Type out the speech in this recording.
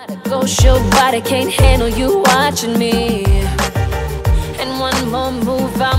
Ghost your body can't handle you watching me. And one more move,